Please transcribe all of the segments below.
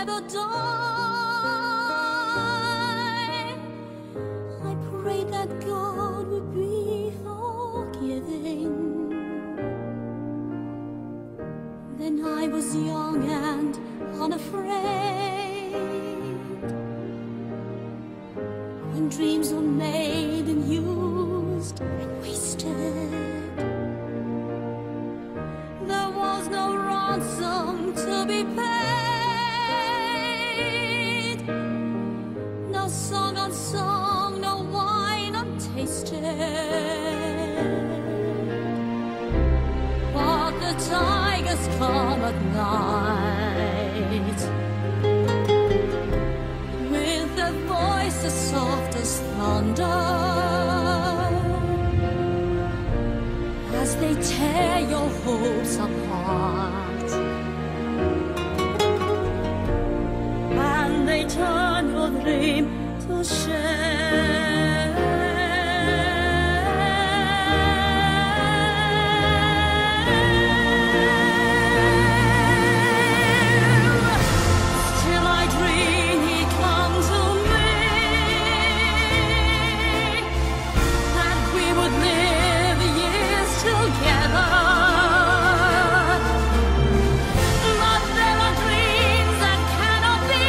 never die. I prayed that God would be forgiving. Then I was young and unafraid, when dreams were made and used and wasted. There was no ransom to be paid, no song unsung, no wine untasted. But the tigers come at night, with their voices soft as thunder, as they tear your hopes apart, and they turn your dream to shame. Still I dream he'd come to me, that we would live years together. But there are dreams that cannot be,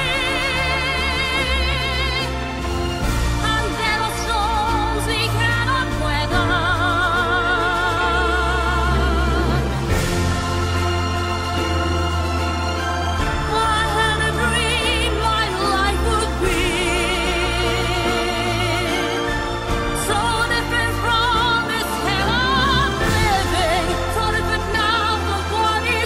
and there are storms we cannot weather. I had a dream my life would be so different from this hell I'm living, so different now from what it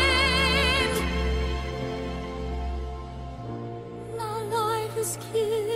seemed. Now life is killing